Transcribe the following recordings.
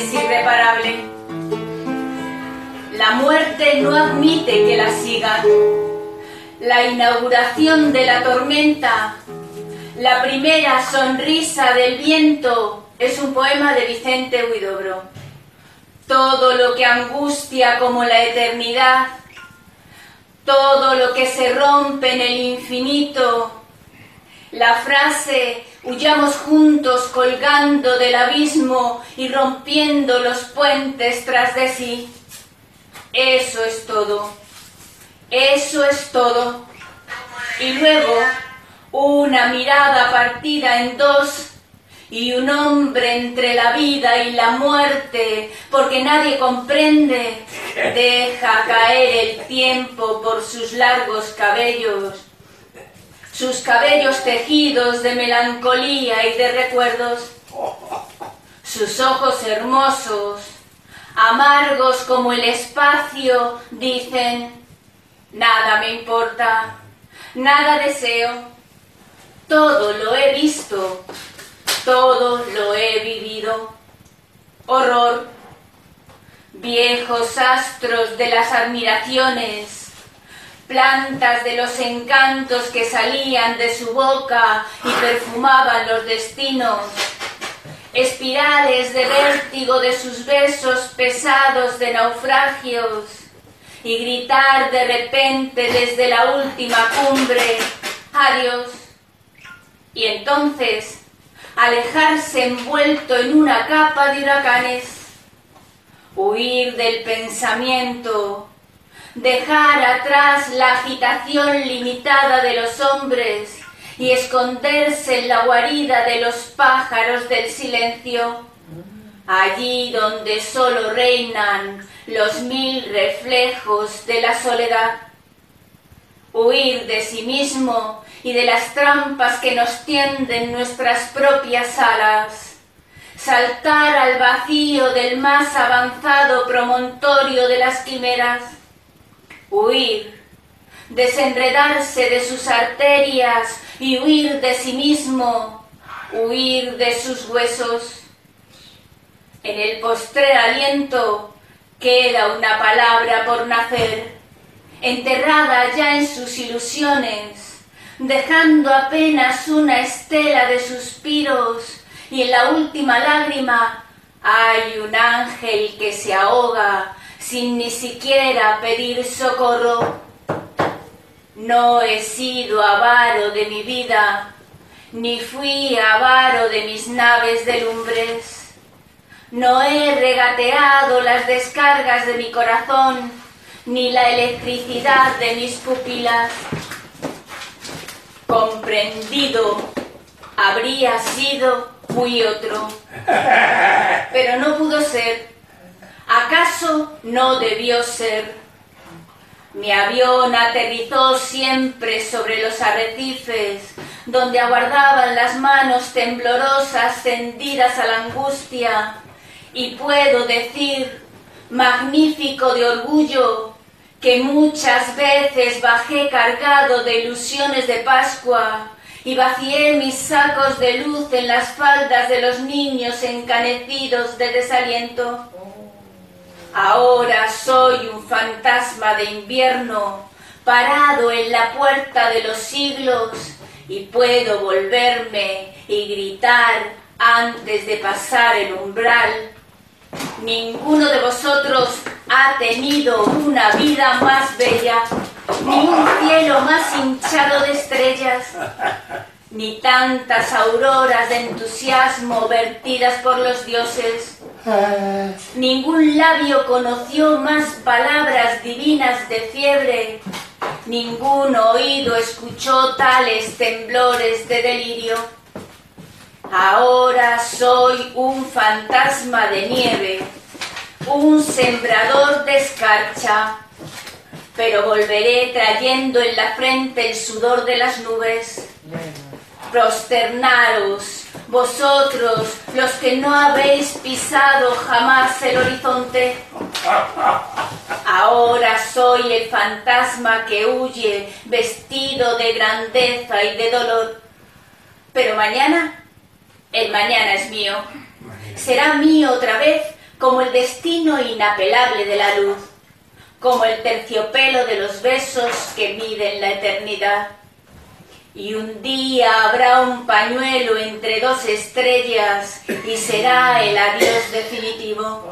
es irreparable. La muerte no admite que la siga. La inauguración de la tormenta, la primera sonrisa del viento, es un poema de Vicente Huidobro. Todo lo que angustia como la eternidad, todo lo que se rompe en el infinito, la frase huyamos juntos colgando del abismo y rompiendo los puentes tras de sí. Eso es todo. Eso es todo. Y luego una mirada partida en dos y un hombre entre la vida y la muerte, porque nadie comprende, deja caer el tiempo por sus largos cabellos, sus cabellos tejidos de melancolía y de recuerdos, sus ojos hermosos, amargos como el espacio, dicen: nada me importa, nada deseo, todo lo he visto, todo lo he vivido. Horror, viejos astros de las admiraciones, plantas de los encantos que salían de su boca y perfumaban los destinos, espirales de vértigo de sus besos pesados de naufragios, y gritar de repente desde la última cumbre: adiós. Y entonces alejarse envuelto en una capa de huracanes, huir del pensamiento, dejar atrás la agitación limitada de los hombres y esconderse en la guarida de los pájaros del silencio, allí donde solo reinan los 1000 reflejos de la soledad. Huir de sí mismo y de las trampas que nos tienden nuestras propias alas. Saltar al vacío del más avanzado promontorio de las quimeras. Huir, desenredarse de sus arterias y huir de sí mismo, huir de sus huesos. En el postrer aliento queda una palabra por nacer, enterrada ya en sus ilusiones, dejando apenas una estela de suspiros, y en la última lágrima hay un ángel que se ahoga sin ni siquiera pedir socorro. No he sido avaro de mi vida, ni fui avaro de mis naves de lumbres. No he regateado las descargas de mi corazón, ni la electricidad de mis pupilas. Comprendido habría sido muy otro, pero no pudo ser. ¿Acaso no debió ser? Mi avión aterrizó siempre sobre los arrecifes, donde aguardaban las manos temblorosas tendidas a la angustia, y puedo decir, magnífico de orgullo, que muchas veces bajé cargado de ilusiones de Pascua y vacié mis sacos de luz en las faldas de los niños encanecidos de desaliento. Ahora soy un fantasma de invierno parado en la puerta de los siglos y puedo volverme y gritar antes de pasar el umbral: ninguno de vosotros ha tenido una vida más bella, ni un cielo más hinchado de estrellas, ni tantas auroras de entusiasmo vertidas por los dioses. Ningún labio conoció más palabras divinas de fiebre, ningún oído escuchó tales temblores de delirio. Ahora soy un fantasma de nieve, un sembrador de escarcha, pero volveré trayendo en la frente el sudor de las nubes. Prosternaros, vosotros, los que no habéis pisado jamás el horizonte. Ahora soy el fantasma que huye, vestido de grandeza y de dolor. Pero mañana, el mañana es mío. Será mío otra vez como el destino inapelable de la luz, como el terciopelo de los besos que miden la eternidad. Y un día habrá un pañuelo entre dos estrellas y será el adiós definitivo.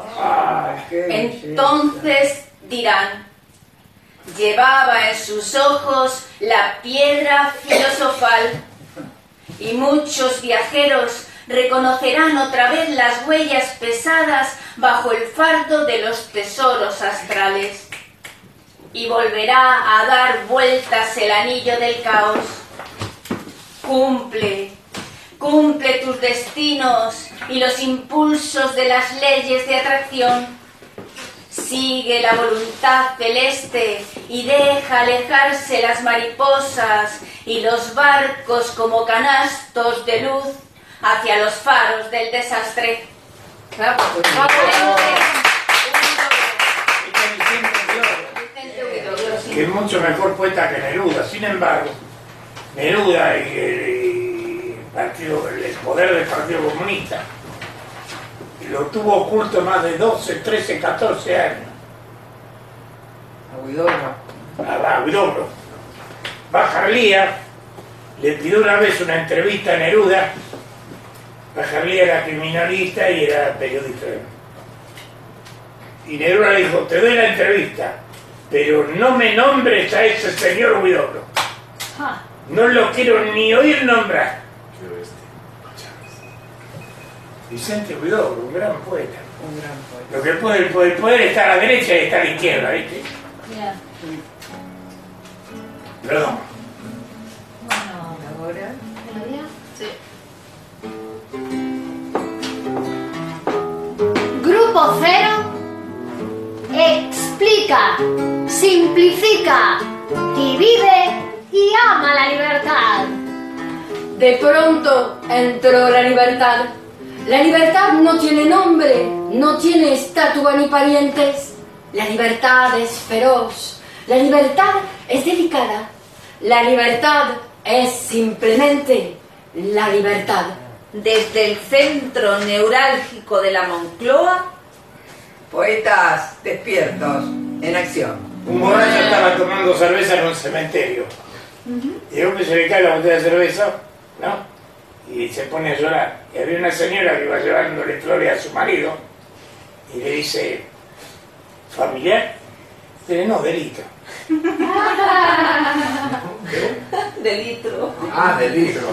Entonces dirán: llevaba en sus ojos la piedra filosofal. Y muchos viajeros reconocerán otra vez las huellas pesadas bajo el fardo de los tesoros astrales. Y volverá a dar vueltas el anillo del caos. Cumple, cumple tus destinos y los impulsos de las leyes de atracción. Sigue la voluntad celeste y deja alejarse las mariposas y los barcos como canastos de luz hacia los faros del desastre. Bravo. Que es mucho mejor poeta que Neruda. Sin embargo, Neruda y el poder del Partido Comunista lo tuvo oculto más de 12, 13, 14 años. A Huidobro. Bajarlía le pidió una vez una entrevista a Neruda. Bajarlía era criminalista y era periodista. Y Neruda le dijo: te doy la entrevista, pero no me nombres a ese señor Huidobro. No lo quiero ni oír nombrar. Vicente Huidobro, un gran poeta. Lo que el poder está a la derecha y está a la izquierda, ¿viste? Perdón. Ahora. Sí. Grupo Cero explica, simplifica y vive y ama la libertad. De pronto entró la libertad. La libertad no tiene nombre, no tiene estatua ni parientes. La libertad es feroz, la libertad es delicada. La libertad es simplemente la libertad. Desde el centro neurálgico de la Moncloa, Poetas despiertos, en acción. Un borracho estaba tomando cerveza en un cementerio. Y de se le cae la botella de cerveza, ¿no? Y se pone a llorar. Y había una señora que iba llevándole flores a su marido y le dice: ¿familiar? Dice: no, delito. de litro. Ah, de litro.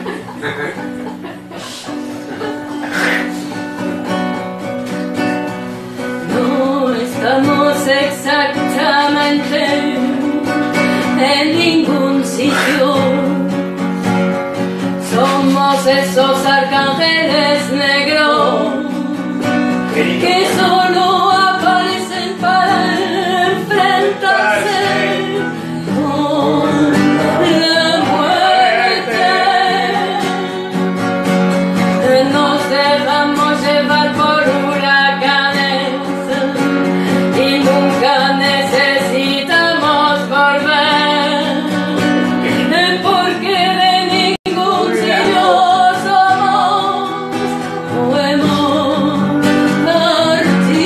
No estamos exactamente en ningún sitio. Somos esos arcángeles negros que solo aparecen para enfrentarse con la muerte. Nos dejamos llevar por huracanes y nunca necesitamos volver, porque de ningún sitio somos o hemos partido.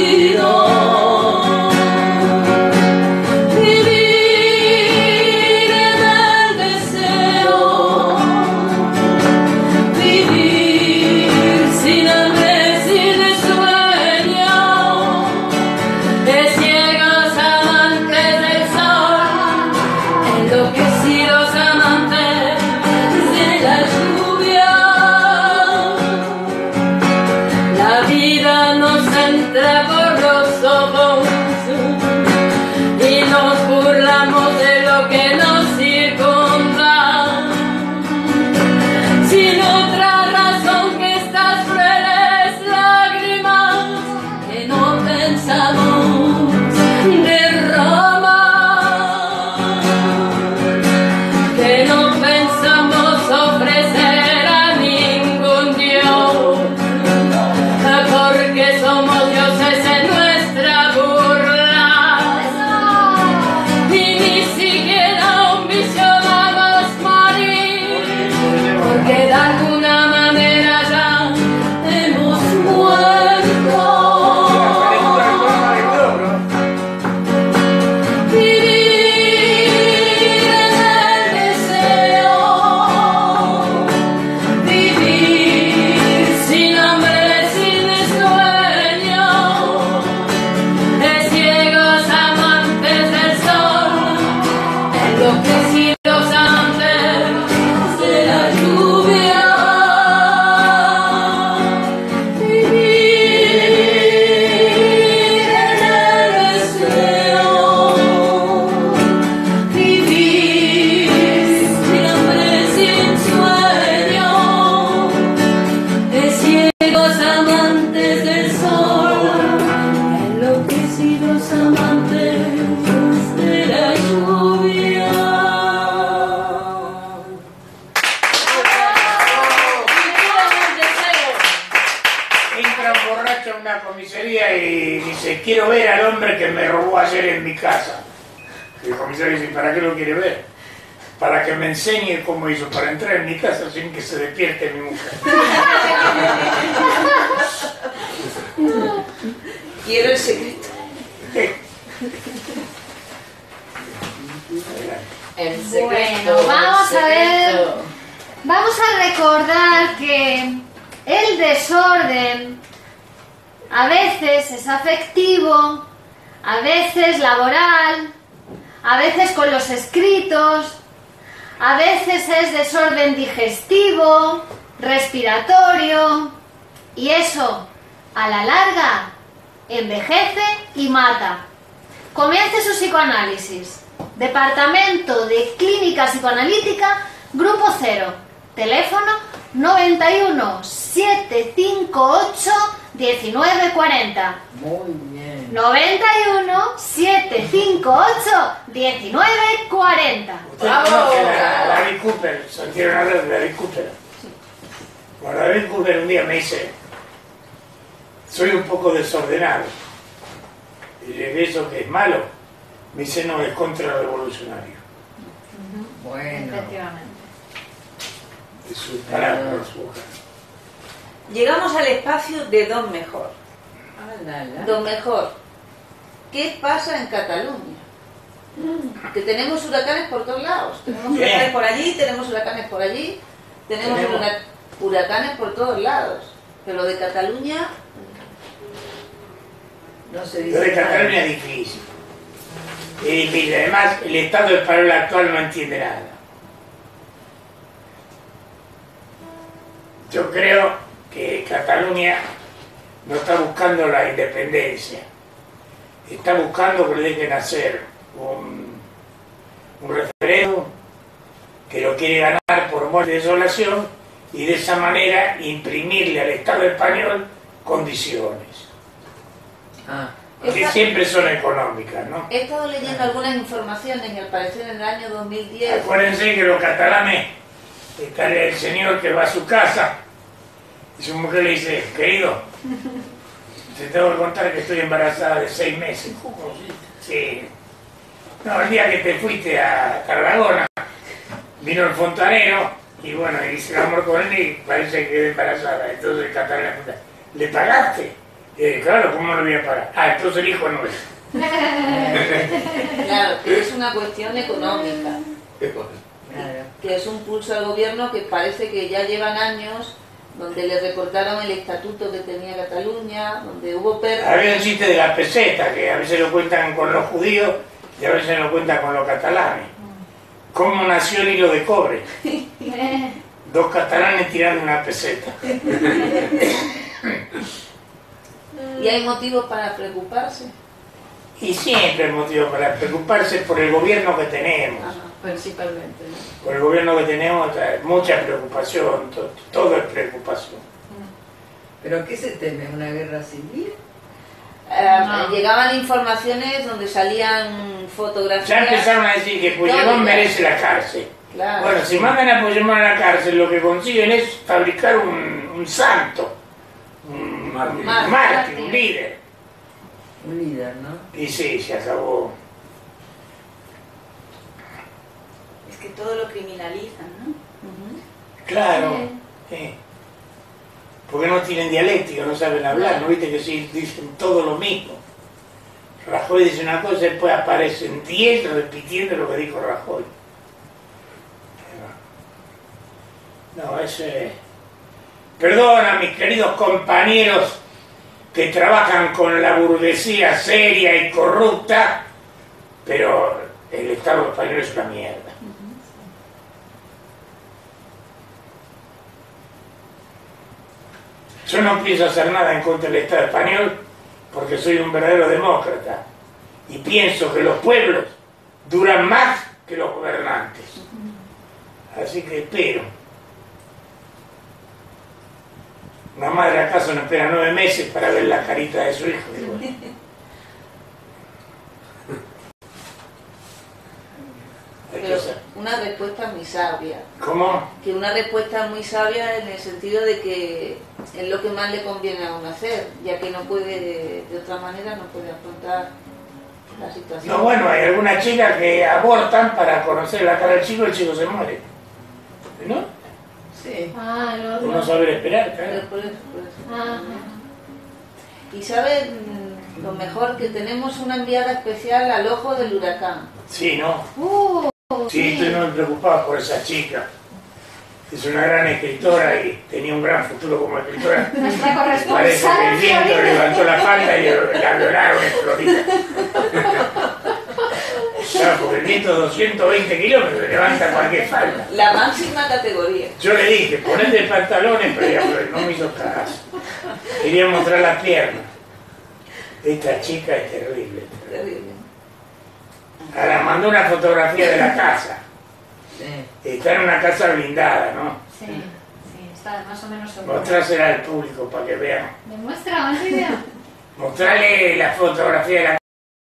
comisaría y dice, quiero ver al hombre que me robó ayer en mi casa. Y el comisario dice, ¿para qué lo quiere ver? Para que me enseñe cómo hizo para entrar en mi casa sin que se despierte mi mujer. Quiero el secreto. El secreto. Bueno, vamos a ver. Vamos a recordar que el desorden a veces es afectivo, a veces laboral, a veces con los escritos, a veces es desorden digestivo, respiratorio, y eso, a la larga, envejece y mata. Comience su psicoanálisis. Departamento de Clínica Psicoanalítica, Grupo 0. Teléfono 91 758 1940. Muy bien. 91 758 1940. Usted conoce a David Cooper, Santiago Hernández de David Cooper. Bueno, David Cooper un día me dice, soy un poco desordenado. Y le dije, ¿eso que es malo? Me dice, no, es contrarrevolucionario. Bueno. Efectivamente. Es su palabra, su boca. Llegamos al espacio de Don Mejor. Alala. Don Mejor, ¿qué pasa en Cataluña? Que tenemos huracanes por todos lados. Tenemos Bien. huracanes por allí, tenemos huracanes por allí, tenemos huracanes por todos lados. Pero de Cataluña No se Lo dice de nada. Cataluña es difícil. Es difícil. Además, el Estado español actual no entiende nada. Yo creo que Cataluña no está buscando la independencia. Está buscando que le dejen hacer un referéndum que lo quiere ganar por muerte y desolación y de esa manera imprimirle al Estado español condiciones. Ah, Que siempre son económicas, ¿no? he estado leyendo algunas informaciones y al parecer en el año 2010 Acuérdense que los catalanes, está el señor que va a su casa y su mujer le dice, querido, te tengo que contar que estoy embarazada de 6 meses. Sí. No, el día que te fuiste a Tarragona, vino el fontanero y bueno, hice el amor con él y parece que quedé embarazada. Entonces el catalán le pregunta, ¿le pagaste? Claro, ¿cómo no lo voy a pagar? Ah, entonces el hijo no es. claro, que es una cuestión económica, claro. que es un pulso al gobierno que parece que ya llevan años donde le recortaron el estatuto que tenía Cataluña, donde hubo Había un chiste de la peseta que a veces lo cuentan con los judíos y a veces lo cuentan con los catalanes. ¿Cómo nació el hilo de cobre? 2 catalanes tirando una peseta. y hay motivos para preocuparse. Y siempre hay motivo para preocuparse por el gobierno que tenemos. Ajá. Principalmente, ¿no? Por el gobierno que tenemos hay mucha preocupación, todo es preocupación. ¿Pero qué se teme? ¿Una guerra civil? Llegaban informaciones donde salían fotografías. Ya empezaron a decir que Puigdemont merece la cárcel. Claro. Bueno, si mandan a Puigdemont a la cárcel, lo que consiguen es fabricar un santo, un mártir, un líder. Un líder, ¿no? Y sí, se acabó. Es que todo lo criminalizan, ¿no? Claro. Sí. Porque no tienen dialéctica, no saben hablar, ¿no viste que sí dicen todo lo mismo? Rajoy dice una cosa y después aparecen 10 repitiendo lo que dijo Rajoy. No, eso es... Perdona, mis queridos compañeros que trabajan con la burguesía seria y corrupta, pero el Estado español es una mierda. Yo no pienso hacer nada en contra del Estado español porque soy un verdadero demócrata y pienso que los pueblos duran más que los gobernantes. Así que espero. Una madre acaso no espera 9 meses para ver la carita de su hijo. Pero una respuesta muy sabia. ¿Cómo? Que una respuesta muy sabia en el sentido de que es lo que más le conviene a uno hacer, ya que no puede, de otra manera no puede afrontar la situación. No, bueno, hay algunas chicas que abortan para conocer la cara del chico y el chico se muere. ¿No? Sí. Ah, Por no saber esperar, Pero claro. por eso. Ajá. Y sabes, lo mejor, que tenemos una enviada especial al ojo del huracán. Sí, ¿no? sí. Sí, estoy muy preocupado por esa chica. Es una gran escritora y tenía un gran futuro como escritora. Nuestra Parece que corresponsal el viento Florida. levantó la falda y la violaron en Florida. Claro, porque el viento de 220 kilómetros levanta cualquier falda. La máxima categoría. Yo le dije, ponete pantalones, pero ella no me hizo caso. Quería mostrar las piernas. Esta chica es terrible. Terrible. Ahora mandó una fotografía de la casa. Sí. Está en una casa blindada, ¿no? Sí, sí, está más o menos seguro. Mostrársela al público para que vean. Demuestra más idea. Mostrarle la fotografía de la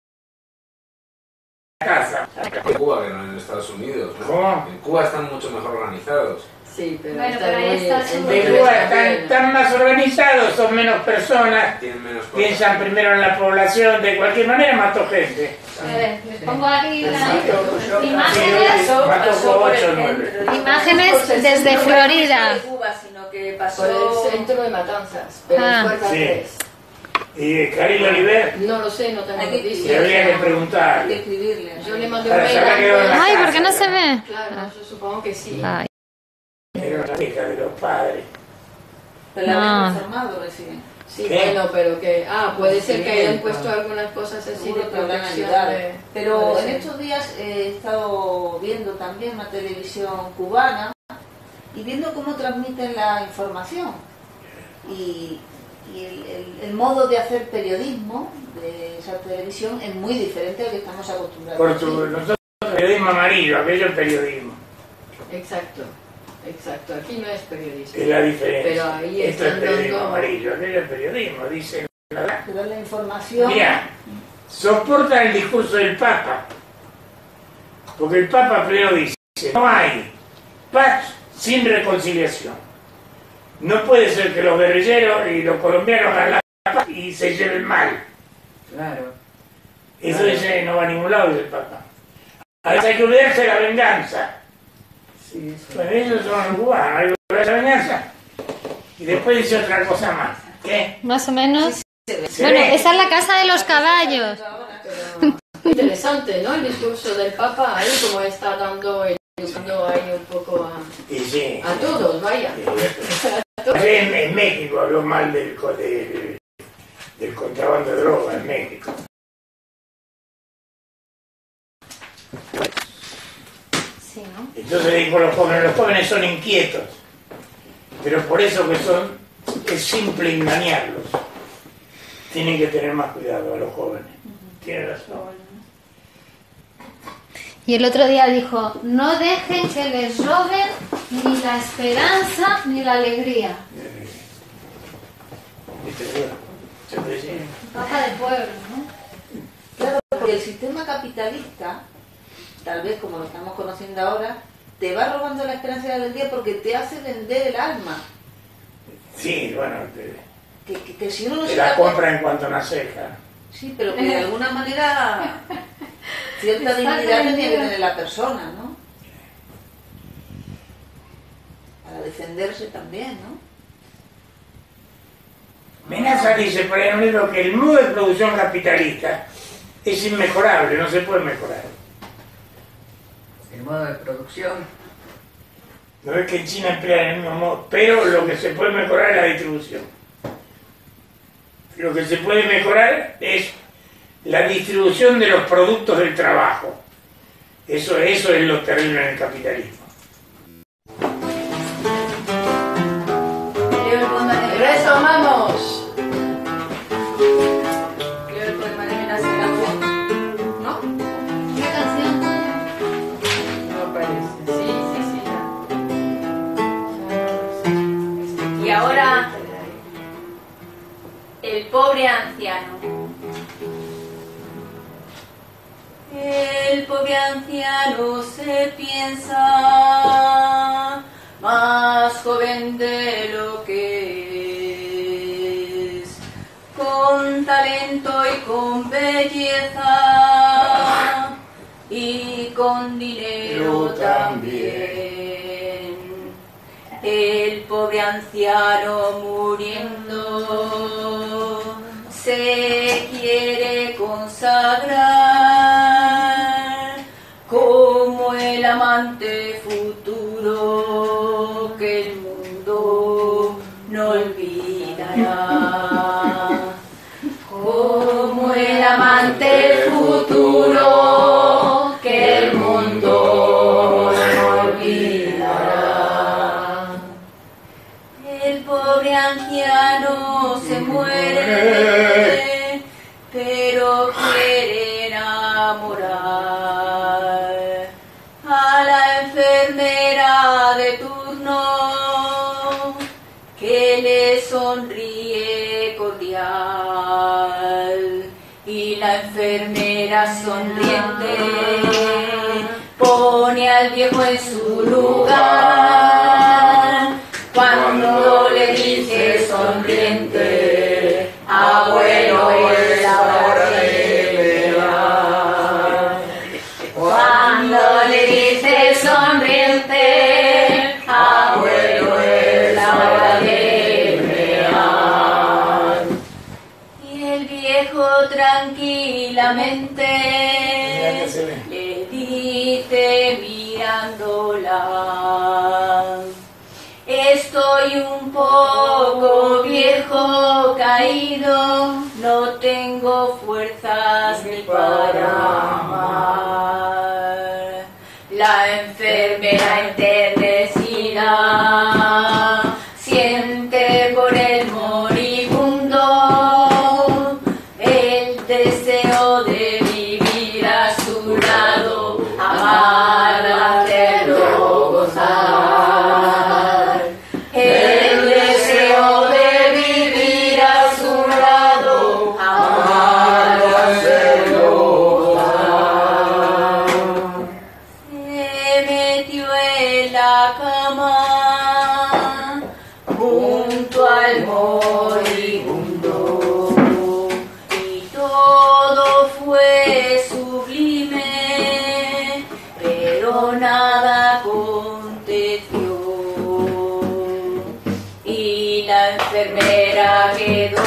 casa. En Cuba que no en Estados Unidos, ¿no? ¿Cómo? En Cuba están mucho mejor organizados. Sí, pero Bueno, está pero ahí muy está su- De Cuba están más organizados, son menos personas, Tienen menos cosas. piensan primero en la población, de cualquier manera mató gente. A ver, les pongo aquí las Sí, imágenes. mató Pasó por el 8 o 9. centro. Imágenes No por el desde centro Florida. de Cuba, sino que por pasó el centro de Matanzas, pero Ah. fue al Sí. revés. Y Karim Oliver, No lo sé, no tengo Hay que- le noticias. habría que Hay que preguntarle. escribirle. Yo le mandé un Para mail saber que va a antes. Ay, ¿por qué no se ve? Claro, yo supongo que sí. Ay. Era la hija de los padres. Pero la No. habían informado recién. Sí, ¿Qué? bueno, pero que... Ah, puede ser que hayan Sí, puesto claro. algunas cosas así de Seguro que habrán protección ayudado. de... Pero puede en ser. estos días he estado viendo también una televisión cubana y viendo cómo transmiten la información. Y el modo de hacer periodismo de esa televisión es muy diferente al que estamos acostumbrados. Por nosotros periodismo amarillo, aquello es periodismo. Exacto, exacto. Aquí no es periodismo. Es la diferencia. Pero ahí Esto es están periodismo dando- amarillo, aquello es periodismo, dicen la verdad. Pero la información... Mira, soportan el discurso del Papa, porque el Papa primero dice, no hay paz sin reconciliación. No puede ser que los guerrilleros y los colombianos hagan la paz y se lleven mal. Claro. Eso dice, no va a ningún lado, dice el Papa. A veces hay que olvidarse de la venganza. Sí, sí. Pues ellos son los cubanos, hay que olvidarse de la venganza. Y después dice otra cosa más. ¿Qué? Más o menos. ¿Se Bueno, ve? esa es la casa de los caballos. Pero interesante, ¿no? El discurso del Papa ahí como está dando, educando ahí un poco Y sí. a todos, vaya. En México habló mal del contrabando de droga en México. Sí, ¿no? Entonces dijo los jóvenes son inquietos, pero por eso que son, es simple engañarlos. Tienen que tener más cuidado a los jóvenes. Tiene razón. Y el otro día dijo, no dejen que les roben ni la esperanza ni la alegría. ¿Viste? Se puede decir. Papa del pueblo, ¿no? Claro, porque el sistema capitalista, tal vez como lo estamos conociendo ahora, te va robando la esperanza y la alegría porque te hace vender el alma. Sí, bueno, Que si uno no te se la da compra en cuanto nace. claro. Sí, pero que de alguna manera cierta Está dignidad tenía que vendido. tener la persona, ¿no? Para defenderse también, ¿no? Menaza dice por ahí en un libro que el modo de producción capitalista es inmejorable, no se puede mejorar. El modo de producción. No es que en China emplean el mismo modo, pero lo que se puede mejorar es la distribución. Lo que se puede mejorar es la distribución de los productos del trabajo. Eso es lo terrible en el capitalismo. Leo el poema de ¡Retomamos! Leo el poema de Menaza Canción. ¿No? ¿Qué canción? No parece. Sí, sí, sí. Y ahora, el pobre anciano. El pobre anciano se piensa más joven de lo que es, con talento y con belleza y con dinero también. El pobre anciano muriendo se quiere consagrar como el amante futuro que el mundo no olvidará. Como el amante futuro que el mundo no olvidará. El pobre anciano se muere, pero quiere enamorar a la enfermera de turno que le sonríe cordial, y la enfermera sonriente pone al viejo en su lugar cuando le dice sonriente: abuelo, es la hora de mear. Cuando le dice sonriente: abuelo, es la hora de mear. Y el viejo tranquilamente le dice mirándola: estoy un poco viejo, caído, no tengo fuerzas ni para amar. La enfermera enternecida siente por el moribundo el deseo de vivir a su lado, amar, hacerlo gozar. El deseo de vivir a su lado, amar, hacerlo gozar. Se metió en la cama junto al moribundo y todo fue sublime, pero nada aconteció. Y la enfermera quedó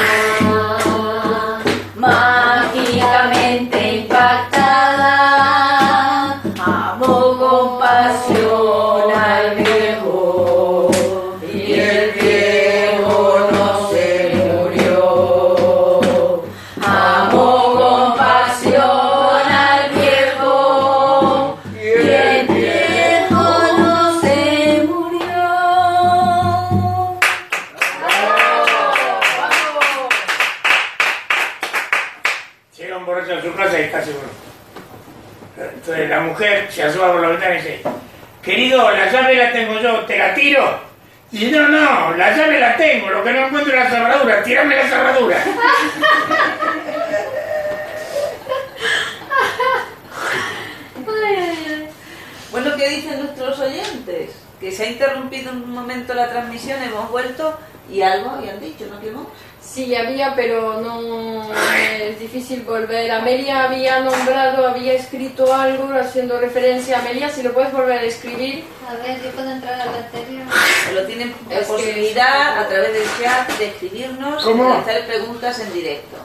mágicamente impactada, amó con pasión al viejo, y el viejo no se murió. Amó con pasión al viejo, y el viejo no se murió. Llega un borracho a su casa y está seguro. Entonces la mujer se asoma por la ventana y dice: querido, la llave la tengo yo, ¿te la tiro? Y dice: no, la llave la tengo, lo que no encuentro es la cerradura, tírame la cerradura. Bueno, ¿qué dicen nuestros oyentes? Que se ha interrumpido un momento la transmisión, hemos vuelto y algo habían dicho, ¿no, Clemón? Sí, había, pero no es difícil volver. Amelia había nombrado, había escrito algo haciendo referencia a Amelia. Si lo puedes volver a escribir. A ver, yo puedo entrar al anterior. Lo tienen la Es que- posibilidad a través del chat de escribirnos ¿Cómo? y hacer preguntas en directo.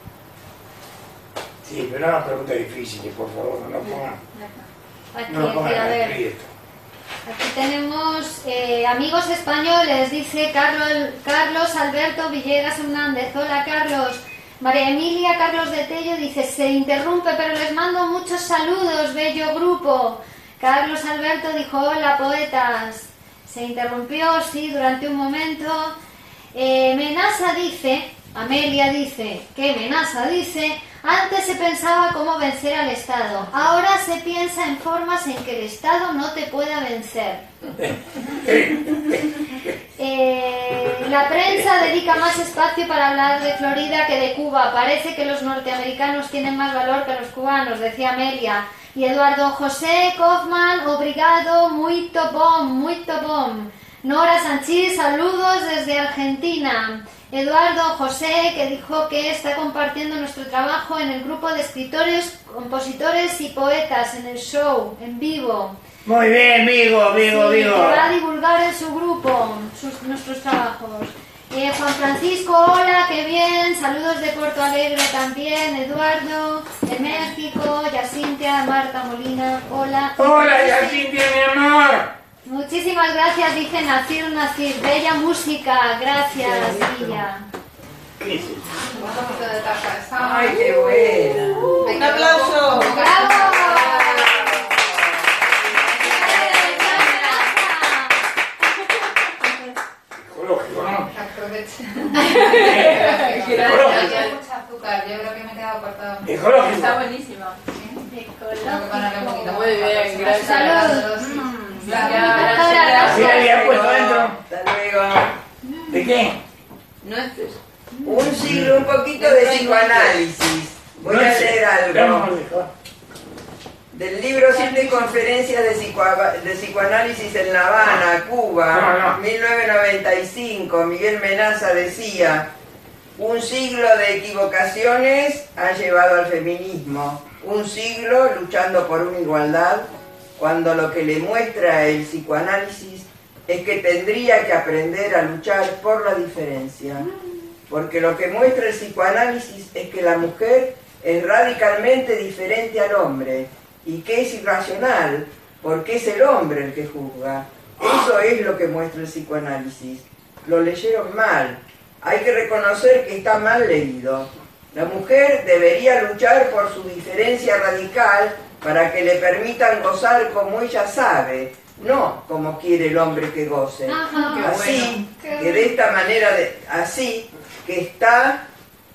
Sí, pero no preguntas difíciles, por favor, no pongan, Aquí, no pongan a ver. esto. Aquí tenemos amigos españoles, dice Carlos Alberto Villegas Hernández. Hola, Carlos. María Emilia Carlos de Tello dice: se interrumpe, pero les mando muchos saludos, bello grupo. Carlos Alberto dijo: hola, poetas. Se interrumpió, sí, durante un momento. Menasa dice, Amelia dice, que Menasa dice: antes se pensaba cómo vencer al Estado, ahora se piensa en formas en que el Estado no te pueda vencer. La prensa dedica más espacio para hablar de Florida que de Cuba. Parece que los norteamericanos tienen más valor que los cubanos, decía Amelia. Y Eduardo José Kaufman, obrigado, muito bom. Nora Sanchís, saludos desde Argentina. Eduardo José, que dijo que está compartiendo nuestro trabajo en el grupo de escritores, compositores y poetas en el show, en vivo. Muy bien, Vigo. Que va a divulgar en su grupo nuestros trabajos. Juan Francisco, hola, qué bien. Saludos de Porto Alegre también. Eduardo, de México. Yacintia, Marta Molina, hola. Hola, Yacintia, mi amor. Muchísimas gracias, dice Nacir. Bella música, gracias, Villa. ¿Qué es eso? Un poquito de taza. ¡Ay, qué buena! Un aplauso. ¡Bravo! Ecológico, ¿no? Aprovecha. Ecológico. Hay mucha azúcar, yo creo que me he quedado cortado. Ecológico. Está buenísimo. Tengo que ponerle un poquito más. Muy bien, gracias. Salud. ¿Así le había puesto dentro? Hasta luego. ¿De qué? Nueces. Un siglo, un poquito de psicoanálisis. Voy a leer algo. Del libro 7 conferencias de psicoanálisis en La Habana, Cuba, 1995, Miguel Menaza decía: un siglo de equivocaciones ha llevado al feminismo, un siglo luchando por una igualdad, cuando lo que le muestra el psicoanálisis es que tendría que aprender a luchar por la diferencia, porque lo que muestra el psicoanálisis es que la mujer es radicalmente diferente al hombre, y que es irracional, porque es el hombre el que juzga. Eso es lo que muestra el psicoanálisis. Lo leyeron mal. Hay que reconocer que está mal leído. La mujer debería luchar por su diferencia radical para que le permitan gozar como ella sabe, no como quiere el hombre que goce. Ajá. Así que de esta manera, así que está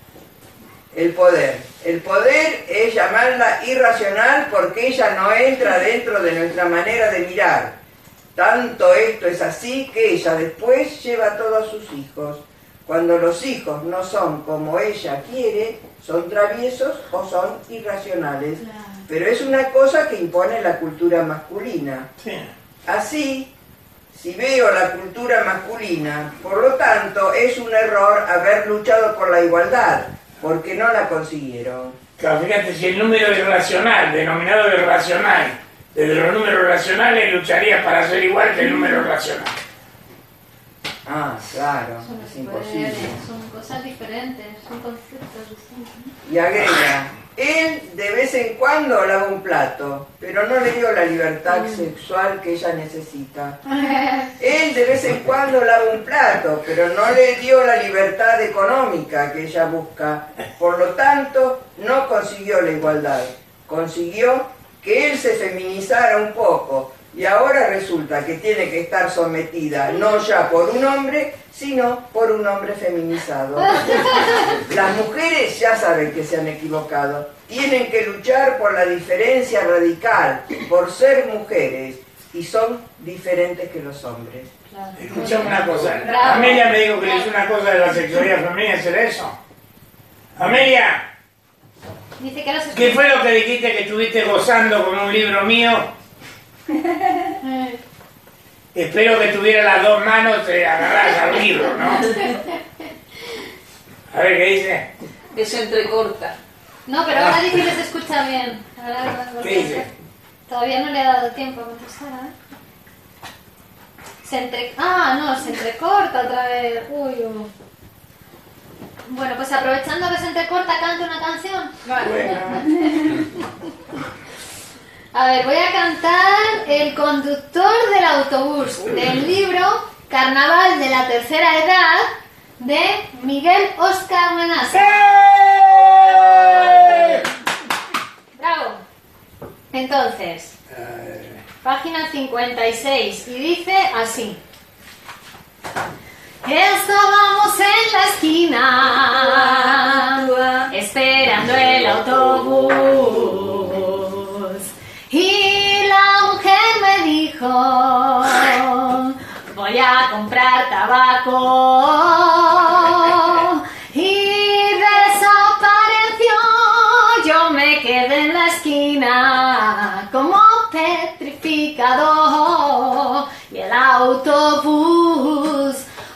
el poder. El poder es llamarla irracional porque ella no entra dentro de nuestra manera de mirar. Tanto esto es así que ella después lleva a todos sus hijos. Cuando los hijos no son como ella quiere, son traviesos o son irracionales. Pero es una cosa que impone la cultura masculina. Así, si veo la cultura masculina, por lo tanto, es un error haber luchado por la igualdad, porque no la consiguieron. Claro, fíjate, si el número irracional, denominado irracional, desde los números racionales lucharía para ser igual que el número racional. Ah, claro, Son es imposible. Son cosas diferentes, son conceptos distintos. Y agrega, él de vez en cuando lava un plato, pero no le dio la libertad sexual que ella necesita. Él de vez en cuando lava un plato, pero no le dio la libertad económica que ella busca. Por lo tanto, no consiguió la igualdad. Consiguió que él se feminizara un poco. Y ahora resulta que tiene que estar sometida no ya por un hombre, sino por un hombre feminizado. Las mujeres ya saben que se han equivocado. Tienen que luchar por la diferencia radical, por ser mujeres, y son diferentes que los hombres. Escuchame una cosa. Amelia me dijo que le hizo una cosa de la sexualidad femenina, ¿será eso? Amelia, Dice que ahora se ¿qué fue lo que dijiste que estuviste gozando con un libro mío? Espero que tuviera las dos manos agarradas al libro, ¿no? A ver, ¿qué dice? Que se entrecorta. No, pero ahora dice que se escucha bien. ¿Qué dice? Todavía no le ha dado tiempo a contestar, ¿eh? Se entrecorta otra vez. Uy. Bueno, pues aprovechando que se entrecorta, canta una canción. A ver, voy a cantar El conductor del autobús, del libro Carnaval de la tercera edad, de Miguel Óscar Menaza. ¡Bravo! Entonces, página 56, y dice así. Estábamos en la esquina, esperando el autobús, y la mujer me dijo: voy voy a comprar tabaco. Y desapareció, yo me quedé en la esquina como petrificado y el autobús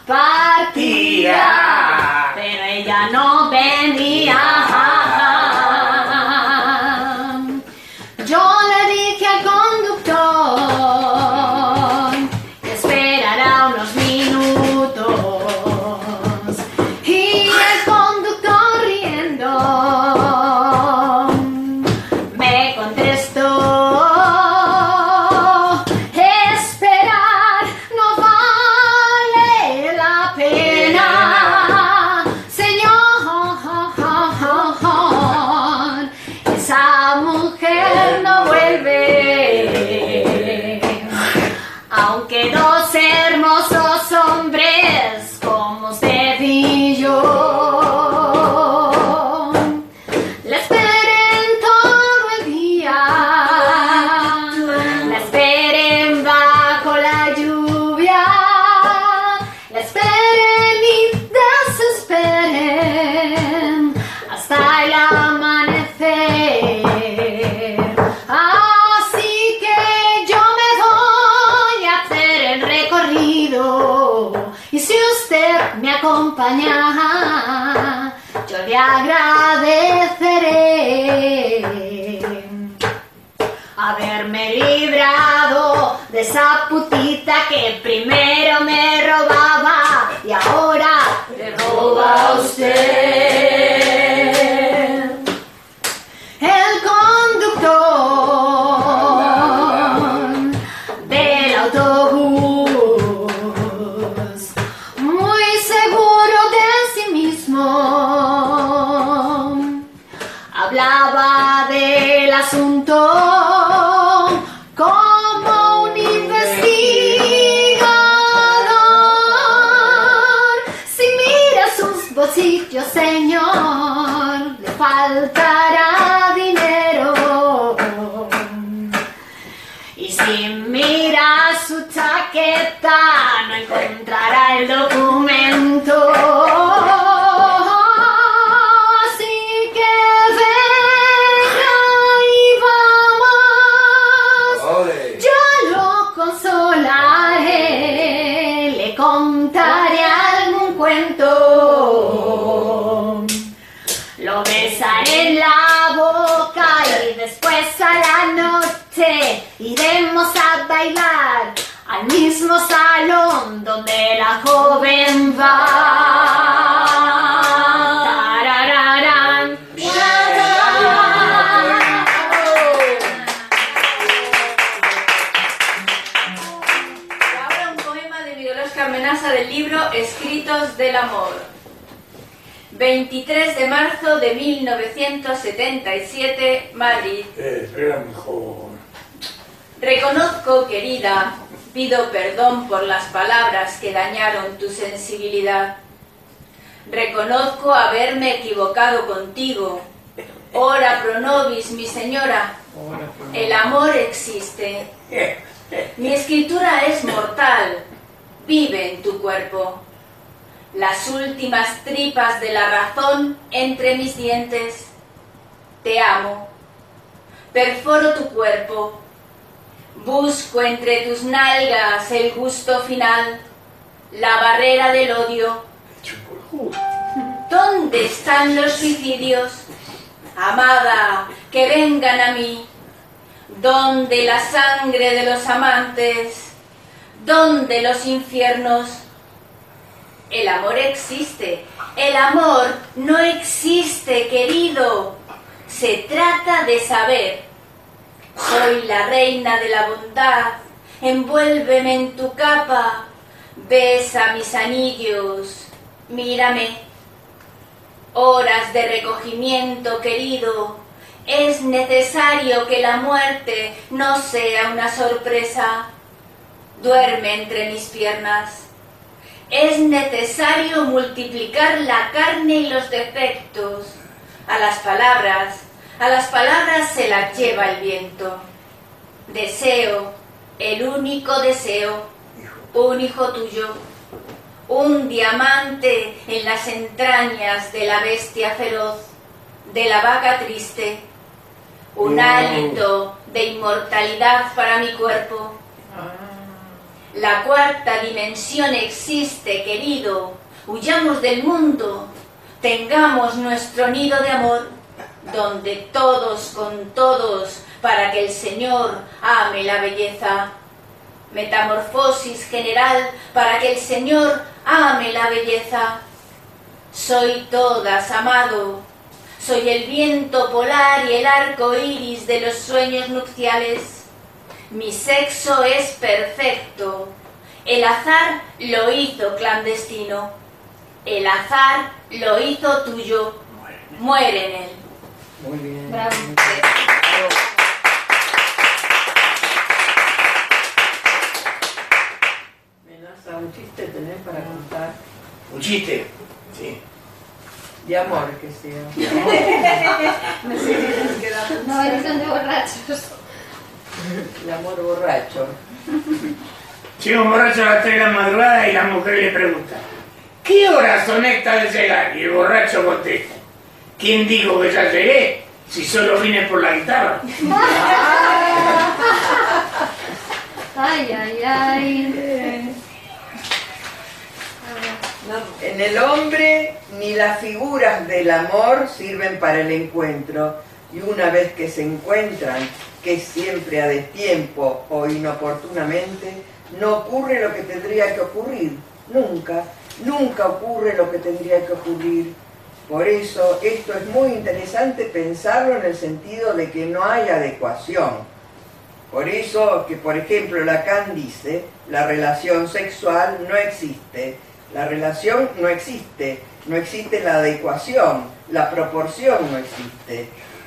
partía, pero ella no venía. Yo le dije al conductor que esperara unos minutos y el conductor riendo me contestó: esperar no vale la pena, señor. Esa mujer no vuelve, aunque dos hermosos hombres como usted y yo la esperen todo el día, la esperen bajo la lluvia, la esperen y desesperen hasta el amanecer. Así que yo me voy a hacer el recorrido y si usted me acompaña, yo le agradeceré haberme librado de esa putita que primero me robaba y ahora le roba a usted. El conductor del autobús, muy seguro de sí mismo, hablaba del asunto como un investigador. Si mira sus bolsillos, señor, le faltará dinero. Y si mira su chaqueta, no encontrará el documento. Así que venga y vamos, yo lo consolaré, le contaré algún cuento. Lo besaré en la boca y después a la noche iremos a bailar al mismo salón donde la joven va. Tarararán, tararán. Ahora un poema de Miguel Óscar Menasa del libro Escritos del Amor. 23 de marzo de 1977, Madrid. Era mejor. Reconozco, querida, pido perdón por las palabras que dañaron tu sensibilidad. Reconozco haberme equivocado contigo. Ora pro nobis, mi señora. El amor existe. Mi escritura es mortal. Vive en tu cuerpo. Las últimas tripas de la razón entre mis dientes. Te amo. Perforo tu cuerpo. Busco entre tus nalgas el gusto final, la barrera del odio. ¿Dónde están los suicidios? Amada, que vengan a mí. ¿Dónde la sangre de los amantes? ¿Dónde los infiernos? El amor existe. El amor no existe, querido. Se trata de saber. Soy la reina de la bondad. Envuélveme en tu capa. Besa mis anillos. Mírame. Horas de recogimiento, querido. Es necesario que la muerte no sea una sorpresa. Duerme entre mis piernas. Es necesario multiplicar la carne y los defectos. A las palabras se las lleva el viento. Deseo, el único deseo, un hijo tuyo, un diamante en las entrañas de la bestia feroz, de la vaca triste, un hálito de inmortalidad para mi cuerpo. La cuarta dimensión existe, querido. Huyamos del mundo, tengamos nuestro nido de amor, donde todos con todos, para que el Señor ame la belleza. Metamorfosis general, para que el Señor ame la belleza. Soy todas, amado. Soy el viento polar y el arco iris de los sueños nupciales. Mi sexo es perfecto. El azar lo hizo clandestino. El azar lo hizo tuyo. Muere en él. Muy bien. Bravo. Menaza, ¿un chiste tenés para contar? Un chiste, sí. De amor, que sea. No, eres de borrachos. El amor borracho. Llega un borracho a las 3 de la madrugada y la mujer le pregunta: ¿qué horas son estas de llegar? Y el borracho contesta: ¿quién dijo que ya llegué? Si solo vine por la guitarra. Ay, ay, ay. En el hombre ni las figuras del amor sirven para el encuentro, y una vez que se encuentran, que siempre a destiempo o inoportunamente, no ocurre lo que tendría que ocurrir. Nunca, nunca ocurre lo que tendría que ocurrir. Por eso esto es muy interesante pensarlo en el sentido de que no hay adecuación. Por eso que, por ejemplo, Lacan dice, la relación sexual no existe. La relación no existe, no existe la adecuación, la proporción no existe.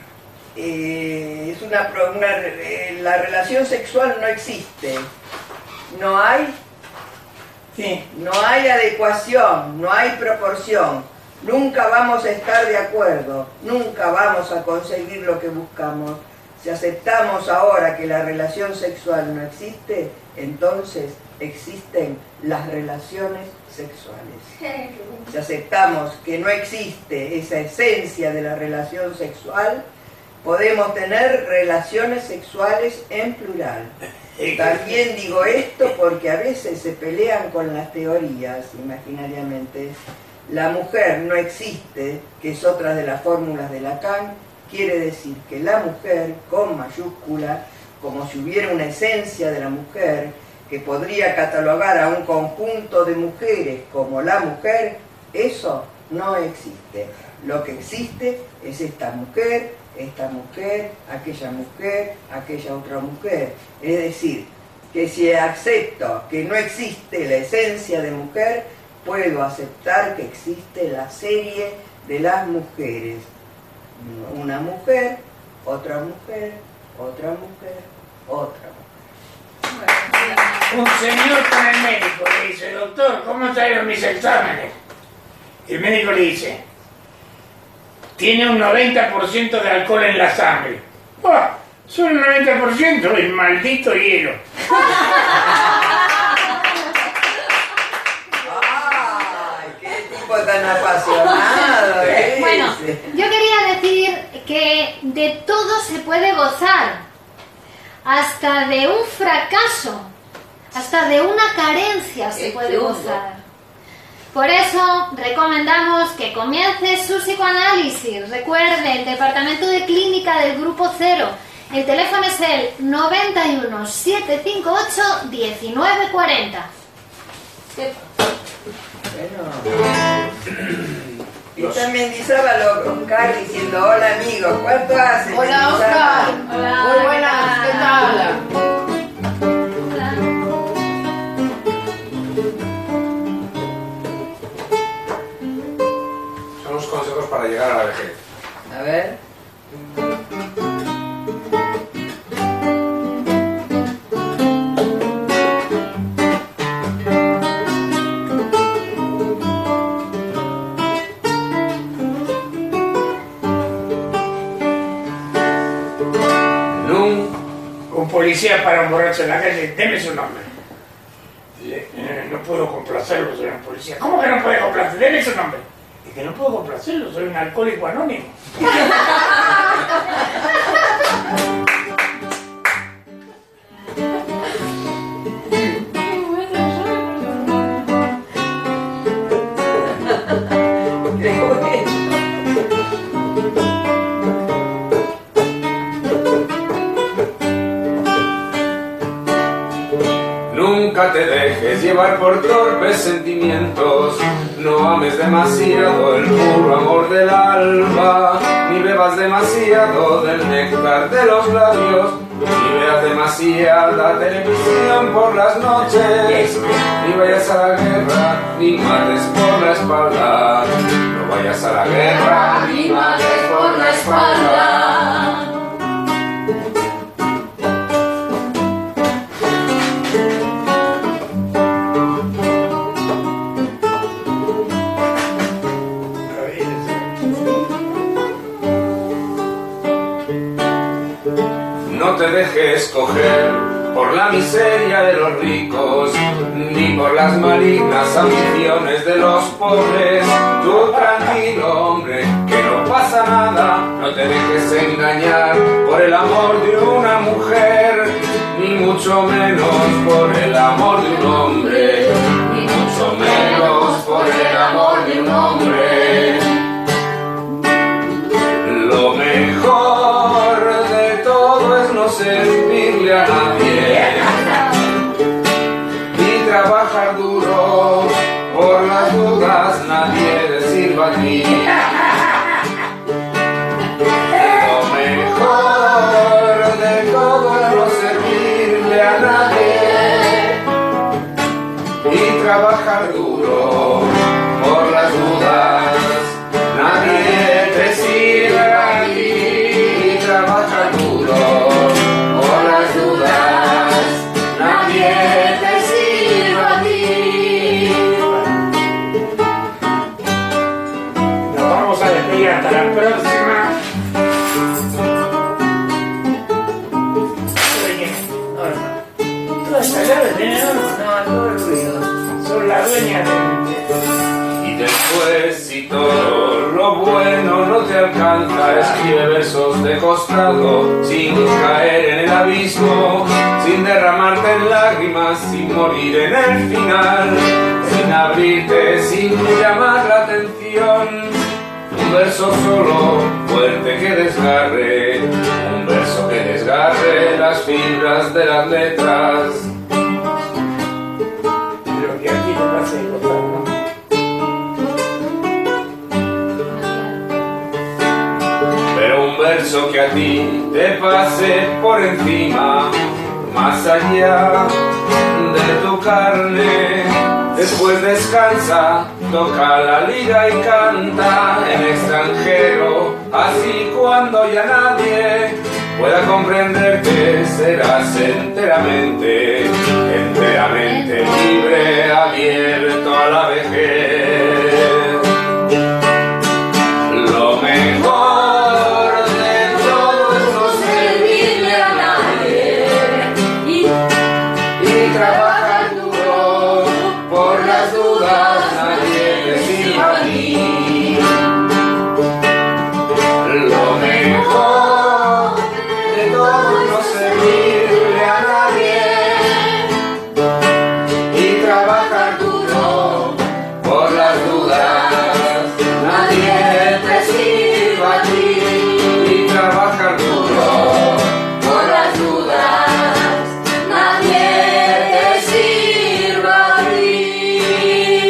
La relación sexual no existe. No hay, no hay adecuación, no hay proporción. Nunca vamos a estar de acuerdo, nunca vamos a conseguir lo que buscamos. Si aceptamos ahora que la relación sexual no existe, entonces existen las relaciones sexuales. Si aceptamos que no existe esa esencia de la relación sexual, podemos tener relaciones sexuales en plural. También digo esto porque a veces se pelean con las teorías imaginariamente. La mujer no existe, que es otra de las fórmulas de Lacan, quiere decir que la mujer, con mayúscula, como si hubiera una esencia de la mujer, que podría catalogar a un conjunto de mujeres como la mujer, eso no existe. Lo que existe es esta mujer, aquella otra mujer. Es decir, que si acepto que no existe la esencia de mujer, puedo aceptar que existe la serie de las mujeres. Una mujer, otra mujer, otra mujer, otra mujer. Un señor con el médico le dice: doctor, ¿cómo salieron mis exámenes? El médico le dice: tiene un 90% de alcohol en la sangre. ¡Buah! Solo un 90%, el maldito hielo. ¡Ay, qué tipo tan apasionado! Bueno, yo quería decir que de todo se puede gozar, hasta de un fracaso, hasta de una carencia se puede gozar. Por eso recomendamos que comience su psicoanálisis. Recuerde, el departamento de clínica del grupo 0. El teléfono es el 91 758 1940. Y también Mendizábal con Carl diciendo: hola amigos, ¿cuánto hace? Hola Oscar. Hola, Muy buenas, ¿qué tal? Son los consejos para llegar a la vejez. A ver. Un policía para un borracho en la calle: deme su nombre. puedo complacerlo, señor policía. ¿Cómo que no puede complacerlo? Deme su nombre. Es que no puedo complacerlo, soy un alcohólico anónimo. Nunca te dejes llevar por torpes sentimientos, no ames demasiado el puro amor del alba, ni bebas demasiado del néctar de los labios, ni veas demasiada televisión por las noches, ni vayas a la guerra, ni mates por la espalda, no vayas a la guerra, ni mates por la espalda. No te dejes coger por la miseria de los ricos, ni por las malignas ambiciones de los pobres. Tú tranquilo, hombre, que no pasa nada, no te dejes engañar por el amor de una mujer, ni mucho menos por el amor de un hombre, ni mucho menos por el amor de un hombre. Lo mejor de todo es no servirle a nadie y trabajar duro por las dudas, nadie le sirva a ti. Lo mejor de todo es no servirle a nadie y trabajar duro por las dudas, nadie te sirve a ti. Trabajar duro por las dudas, nadie te sirve a ti. Nos vamos a despedir hasta la próxima. Todas estas llaves tienen No, el ruido. son la dueña de... Y después, si todo lo bueno no te alcanza, escribe versos de costado, sin caer en el abismo, sin derramarte en lágrimas, sin morir en el final, sin abrirte, sin llamar la atención. Un verso solo, fuerte que desgarre, un verso que desgarre las fibras de las letras. Lo que aquí te pasa de contar, ¿no? Pero un verso que a ti te pase por encima, más allá de tu carne. Después descansa, toca la lira y canta en extranjero, así cuando ya nadie pueda comprenderte, serás enteramente, enteramente libre, abierto a la vejez. Lo mejor de todo es no servirle a nadie y trabajar duro por las dudas, nadie te sirva a ti. Lo mejor de todo es no servirle a nadie y trabajar duro por las dudas, nadie te sirva a ti. Y trabajar duro por las dudas, nadie te sirva a ti.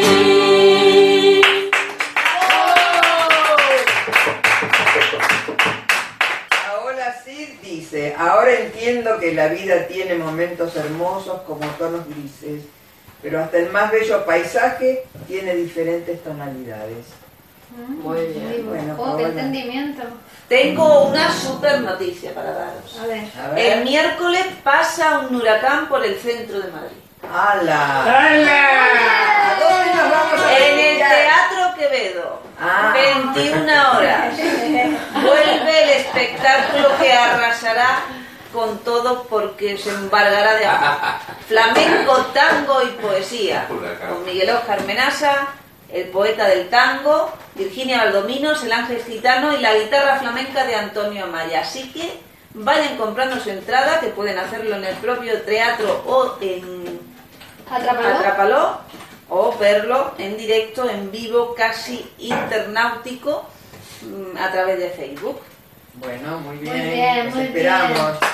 Paola Cid dice, ahora entiendo que la vida tiene momentos hermosos como tonos grises, pero hasta el más bello paisaje tiene diferentes tonalidades. Muy bien. Bueno, Oh, qué Paola. entendimiento. Tengo una super noticia para daros. A ver. A ver. El miércoles pasa un huracán por el centro de Madrid. ¡Hala! ¡Hala! ¿A dónde nos vamos a En el refugiar? Teatro Quevedo, Ah. 21 horas. Vuelve el espectáculo que arrasará con todo porque se embargará de amor. Flamenco, tango y poesía. con Miguel Óscar Menasa, el poeta del tango, Virginia Valdominos, el ángel gitano y la guitarra flamenca de Antonio Amaya. Así que vayan comprando su entrada, que pueden hacerlo en el propio teatro o en Atrápalo, o verlo en directo, en vivo, casi internautico, a través de Facebook. Bueno, muy bien. Muy bien, Nos muy esperamos.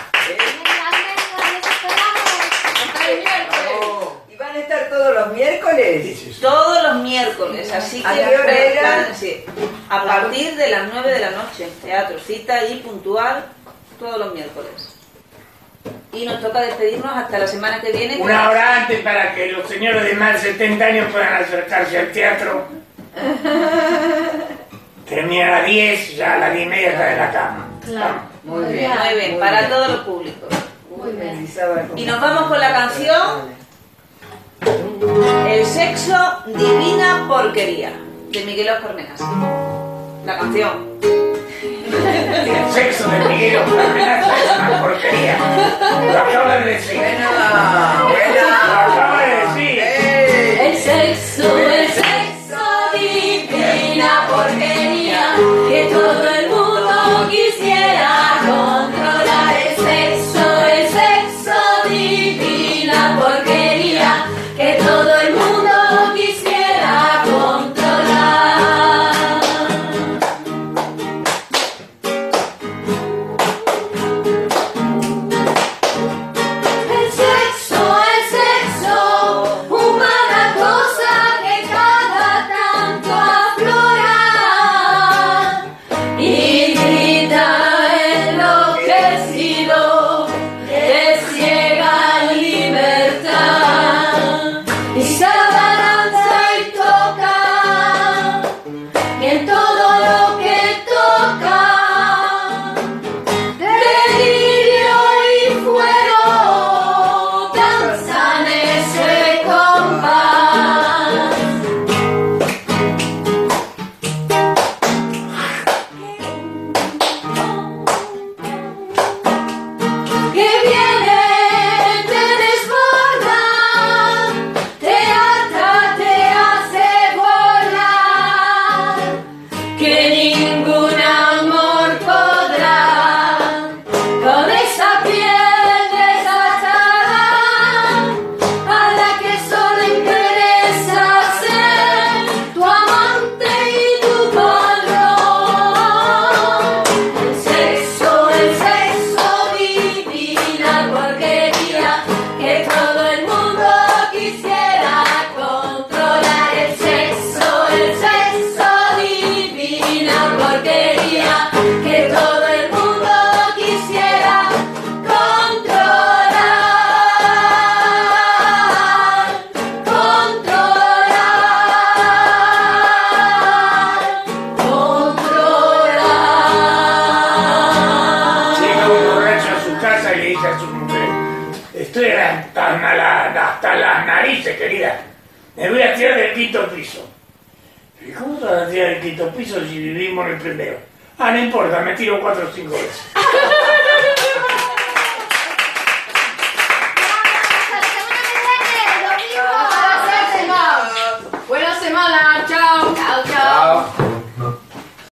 ¿Y van a estar todos los miércoles? Todos los miércoles, así que ¿A qué hora era? sí, a partir de las 9 de la noche, teatro, cita ahí puntual, todos los miércoles. Y nos toca despedirnos hasta la semana que viene. Una hora antes para que los señores de más de 70 años puedan acercarse al teatro. Termina a las 10, ya a las 10:30 está en la cama. Claro. Muy bien. Muy bien, para todos los públicos. Muy bien. Isabel. Y nos vamos con la canción El sexo, divina porquería, de Miguel Óscar Menasa. La canción. El sexo de Miguel Óscar Menasa es una porquería. Lo acaba de decir. Buena, buena. Lo acaba de decir. El sexo, divina porquería, que todo el mundo quisiera controlar. El sexo, divina porquería, que todo el mundo quisiera controlar. El sexo, humana cosa que cada tanto aflora y grita enloquecido de ciega libertad, y se abalanza y toca, y en todo lo que toca, delirio y fuego danzan ese compás. Que viene, te desborda, te ata, te hace volar, que ningún amor podrá con esa piel desatada, a la que solo interesa ser tu amante y tu control. El sexo, divina porquería, que todo el mundo quisiera controlar. El sexo, divina porquería, que todo el mundo quisiera controlar. Llega un borracho a su casa y le dice a su mujer: estoy hasta las narices, querida. Me voy a tirar del quinto piso. ¿Y cómo te vas a tirar del quinto piso si vivimos en el primero? Ah, no importa, me tiro 4 o 5 veces. Buena semana, chao. Chao.